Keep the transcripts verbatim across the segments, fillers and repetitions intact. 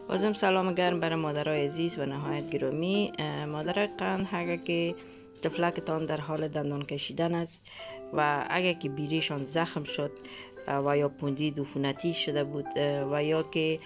بازم سلام گرم برای مادرای عزیز و نهایت گرامی. مادرای قند اگر که طفلکتان در حال دندان کشیدن است و اگر که بیریشان زخم شد و یا پوندید عفونتی شده بود و یا که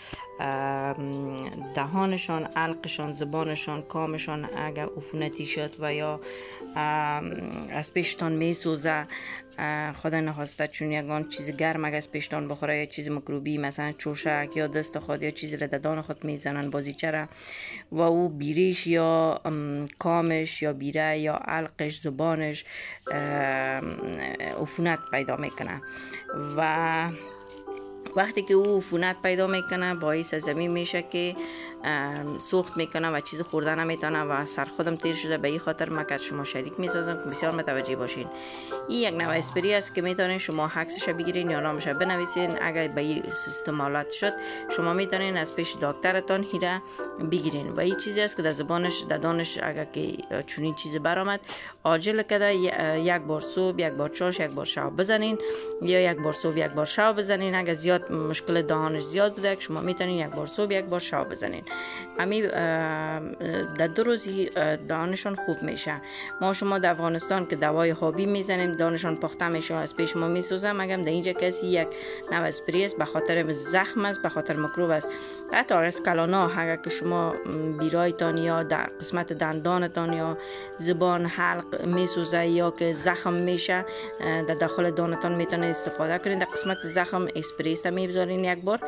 دهانشان، علقشان، زبانشان، کامشان اگر عفونتی شد و یا از پیشتان می سوزه، خدا نخواسته چون یگان چیز گرم اگر از پیشتان بخوره یا چیز میکروبی مثلا چوشک یا دست خود یا چیزی را ددان خود میزنن بازیچه را و او بیریش یا کامش یا بیره یا علقش زبانش عفونت پیدا میکنه و وقتی که او عفونت پیدا میکنه باعث زمین میشه که سوخت میکنه و چیز خوردن نمیتونه و سر خودم تیر شده. به این خاطر من که شما شریک میسازم که بسیار متوجه باشین. این یک نوع اسپری است که میتونین شما عکسش بگیرین یا نامش بنویسین. اگر به این استعمالات شد شما میتونین از پیش دکترتان هیره بگیرین و این چیزی است که در زبانش ددانش اگر که چنین چیزی برآمد عاجل کده یک بار صبح، یک بار چاش، یک بار شب بزنین یا یک بار صبح یک بار شب بزنین. اگر زیاد مشکل دهانش زیاد بوده شما میتونین یک بار صبح یک بار شب بزنین. امی در دو روزی دهانشان خوب میشه. ما شما در افغانستان که دوای خوابی میزنیم دهانشان پخته میشه از پیش ما میسوزه، مگم در اینجا کسی یک نوع اسپری است به خاطر زخم است، به خاطر میکروب است. حتی از کلانا اگر که شما بیرایتان یا در قسمت دندانتان یا زبان حلق میسوزه یا که زخم میشه در داخل دهانتان میتونه استفاده کنید. در قسمت زخم اسپری است میبذارین یک بار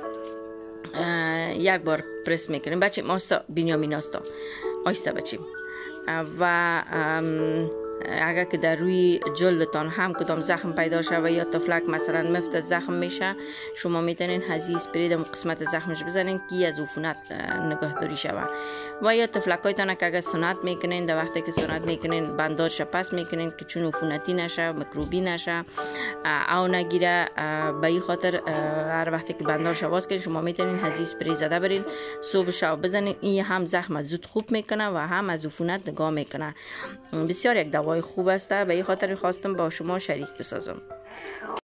یک بار پرس میکنیم. بچه ماستا بنیامین آستا آیسته بچیم و اگر که در روی جلدتان هم کدام زخم پیدا شود یا تفلک مثلا مفت زخم میشه شما میتونین هزی اسپری در قسمت زخمش بزنین که از عفونت نگهداری شود. و یا تفلکایتان که اگر سنت میکنین در وقتی که سنت میکنین بنداج پس میکنین که چون عفونتی نشه میکروبی نشه او نگیره. به این خاطر هر وقتی که بنداج باز کنین شما میتونین هزی اسپری زده برین صبح شب بزنین. این هم زخم زود خوب میکنه و هم از عفونت نگاه میکنه. بسیار یک دوا خوب است. به این خاطر خواستم با شما شریک بسازم.